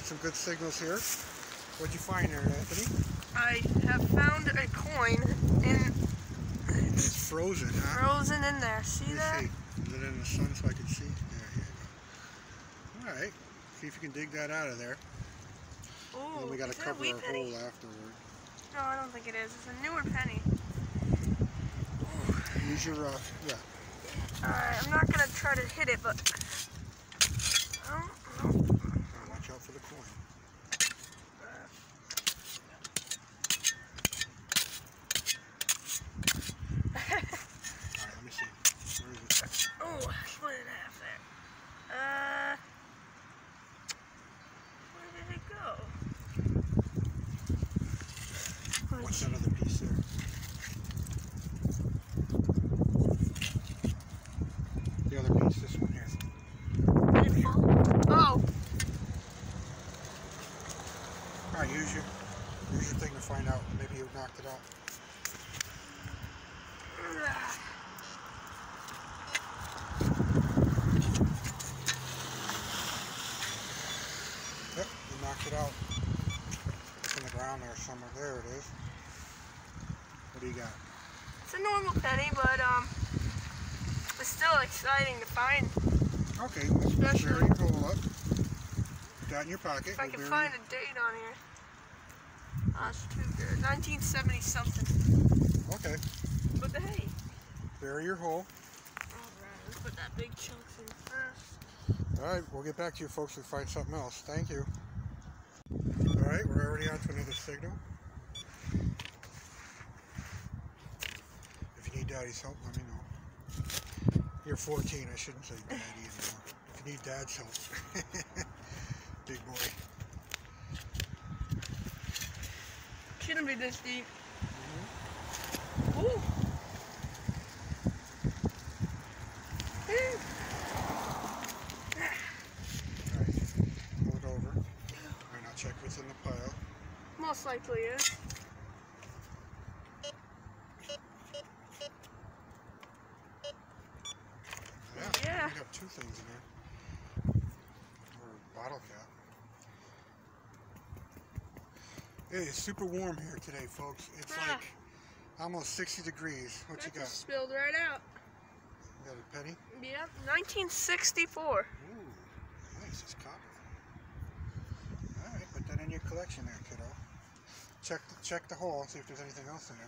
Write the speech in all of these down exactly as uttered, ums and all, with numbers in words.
got some good signals here. What'd you find there, Anthony? I have found a coin in... It's frozen, huh? Frozen in there. See Let me that? see. Is it in the sun so I can see? There you go. Alright. See if you can dig that out of there. Ooh, And then we got to cover our penny? hole afterward. No, I don't think it is. It's a newer penny. Use your, uh, yeah. Alright, I'm not going to try to hit it, but... Oh, no. Watch out for the coin. Alright, let me see. Where is it? Oh, split it in half there. Uh... Where did it go? What's that other piece there? The other piece, this one here. Did it fall? Oh! Alright, use your, use your thing to find out. Maybe you knocked it out. Yep, you knocked it out. It's in the ground there somewhere. There it is. What do you got? It's a normal penny, but um, it's still exciting to find. Okay, let's Especially- bury your hole up. Put that in your pocket. If I We'll can bury find it. a date on here. Oh, that's too good. nineteen seventy something. Okay, But the hey. bury your hole. Alright, let's put that big chunk in first. Alright, we'll get back to you folks and find something else. Thank you. Alright, we're already on to another signal. If you need Daddy's help, let me know. You're fourteen, I shouldn't say Daddy anymore. If you need Dad's help. Big boy. Shouldn't be this deep. Mm-hmm. Ooh. Alright, pull it over. Alright, now check what's in the pile. Most likely is. Yeah, Yeah. we got two things in there. Or a bottle cap. Hey, it's super warm here today, folks. It's Ah. like almost sixty degrees. What That you got? just spilled right out. You got a penny? Yep, nineteen sixty-four. Ooh, nice. It's copper. Alright, put that in your collection there, kiddo. Check the, check the hole, see if there's anything else in there.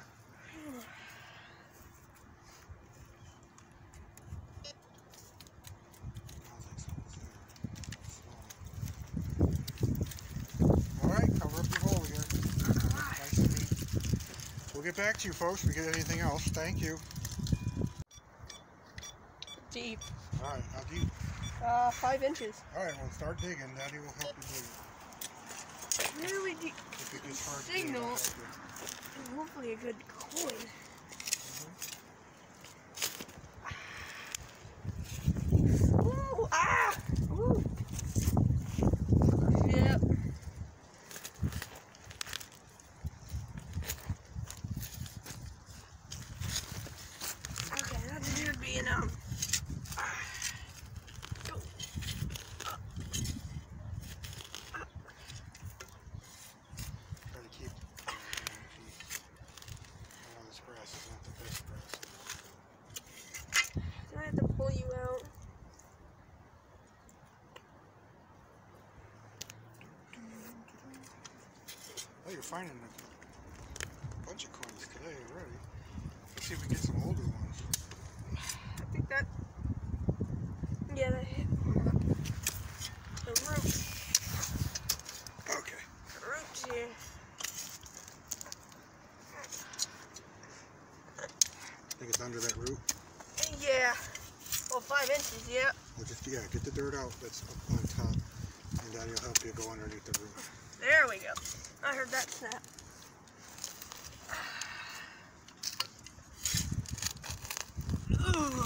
Alright, cover up your hole again. Nice and neat. We'll get back to you folks if we get anything else. Thank you. Deep. Alright, how deep? Uh, five inches. Alright, well start digging. Daddy will help you dig. Really deep. If it gets hard to dig, Signal. I'll help you. And hopefully a good coin. Ooh, ah! Ooh. Yep. Okay, that should be enough. Go. Try to keep. Oh, this brass is not the best brass. Do I have to pull you out? Oh, you're finding a bunch of coins today already. Let's see if we get some older ones. I think that. Yeah, that hit the root. Okay. The root's here. I think it's under that root. Yeah. Well, five inches, yeah. We'll just, yeah, get the dirt out that's up on top, and Daddy will help you go underneath the root. There we go. I heard that snap. Ooh.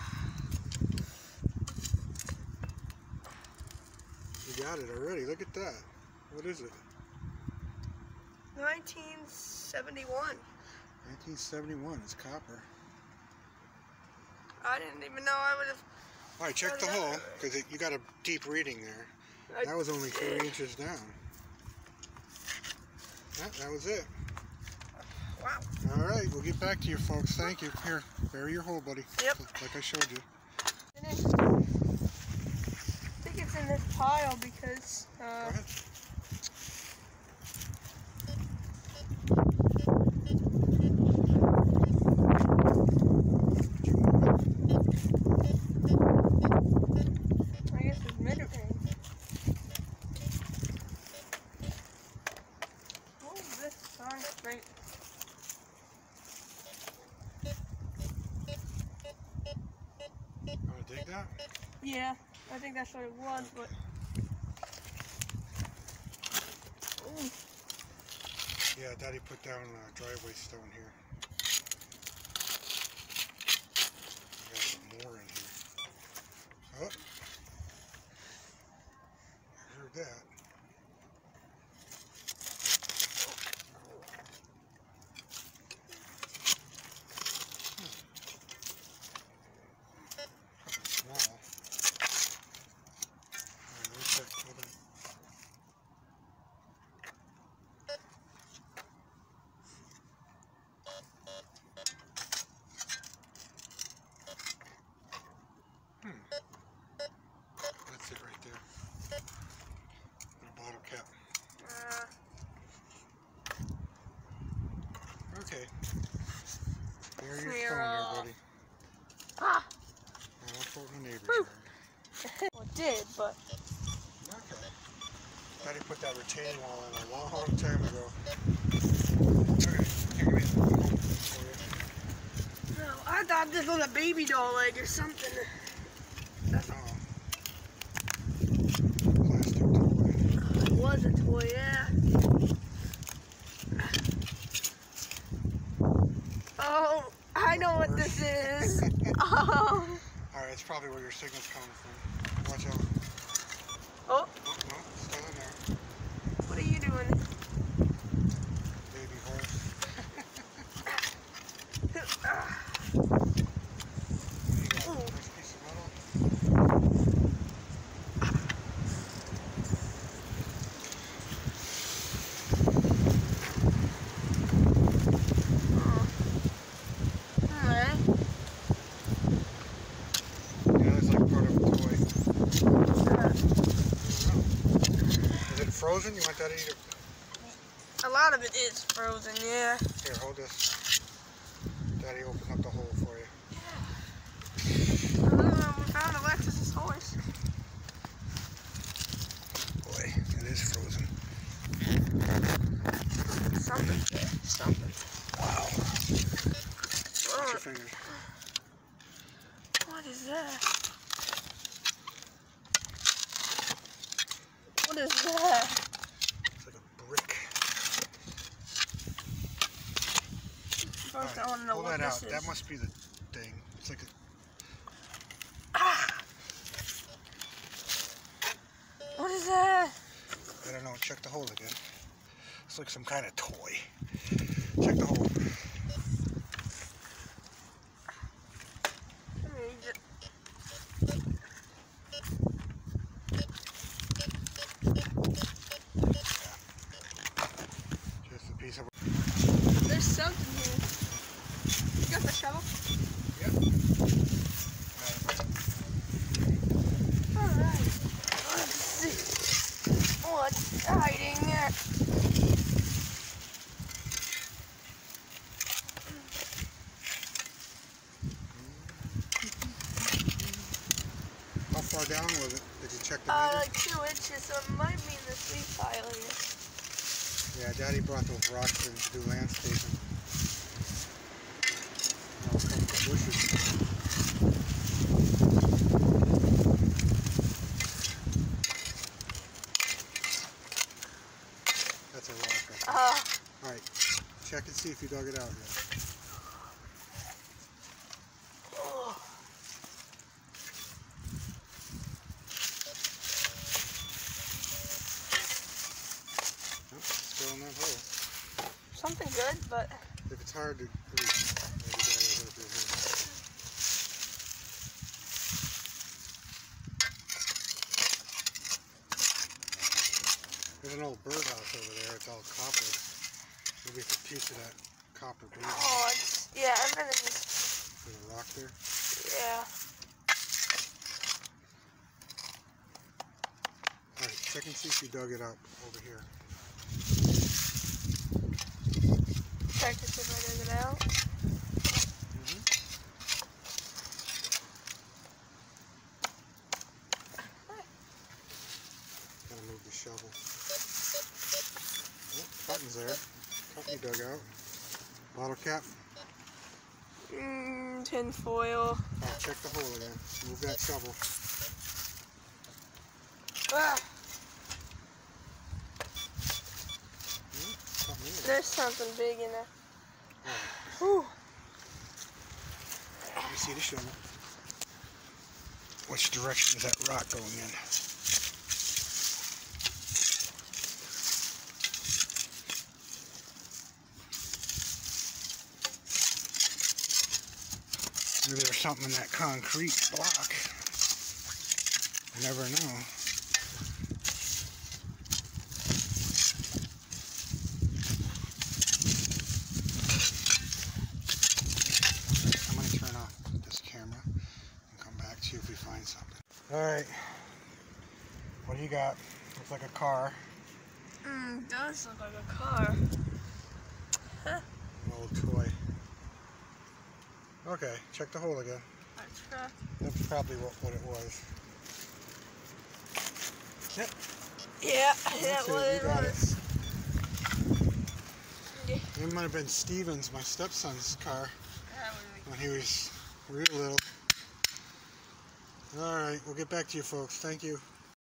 You got it already. Look at that. What is it? nineteen seventy-one. nineteen seventy-one. It's copper. I didn't even know I would have. All right, check the hole, because you got a deep reading there. That was only three inches down. Yeah, that was it. Wow. All right, we'll get back to you folks. Thank you. Here, bury your hole, buddy. Yep. Like I showed you. I think it's in this pile because. Uh, Go ahead. I guess it's mid range. Oh, this sounds great. Want to dig that? Yeah, I think that's what it was, but. Ooh. Yeah, Daddy put down a driveway stone here. I got some more in here. Oh. I heard that. Small. Alright, let me check. Hold on. Hmm. That's it right there. A bottle cap. Uh, Okay. There your Clear phone there, off. buddy. ah! I won't put in the neighbor's Woo. yard. Well, it did, but. Okay. Daddy put that retaining wall in a long time ago. Okay, here, give me that phone for you. No, I thought this was a baby doll leg or something. Oh. Plastic toy. It was a toy, yeah. Oh, I know what this is. Oh. Alright, it's probably where your signal's coming from. Watch out. Oh, Oh, no, it's still in there. what are you doing? Baby horse. Ah. What do you got? Ooh. Nice piece of metal? Alright. Yeah, it's like part of a toy. Uh, I don't know. Is it frozen? You want that to eat it? a lot of it is frozen, yeah. Here, hold this. Daddy opened up the hole for you. Uh, we found Alexis's horse. Boy, it is frozen. Something. Something. Wow. Watch Uh, your fingers. what is that? What is that? It's like a brick. First, Alright, I want to know pull what that this out. is. That must be the thing. It's like a... Ah! What is that? I don't know. Check the hole again. It's like some kind of toy. Check the hole. Let me just... Just a piece of... There's something here. You got the shovel? Yep. Alright. Let's see what's hiding there. How far down was it? Did you check the Uh, meter? like two inches, so it might be in the sleep pile here. Yeah, Daddy brought those rocks in to do landscaping. Now a couple of bushes. That's a rock, I think. Uh, Alright, check and see if you dug it out yet. oh. Nope, it's still in that hole. Something good, but If it's hard to... Maybe Daddy will help you here. There's an old birdhouse over there. It's all copper. Maybe it's a piece of that copper birdhouse. Oh, it's, yeah, and then it's just... There's a rock there? Yeah. Alright, check and see if you dug it up over here. Check to see if I dug it out. Mm-hmm. Gotta move the shovel. Oh, cotton's there. Cotton you dug out. Bottle cap. Mmm, tin foil. Oh, check the hole again. Move that shovel. Ah, Hmm, something in there. there's something big in there. Oh, Whew. let me see the shovel. Which direction is that rock going in? Maybe there's something in that concrete block. You never know. I'm going to turn off this camera and come back to you if we find something. Alright. What do you got? Looks like a car. Mmm, does look like a car. Huh. An old toy. Okay, check the hole again. I try. That's probably what, what it was. Yep. Yeah, That's that's it, what you it got was. Yeah. It might have been Steven's, my stepson's car, That was when he was real little. Alright, we'll get back to you folks. Thank you.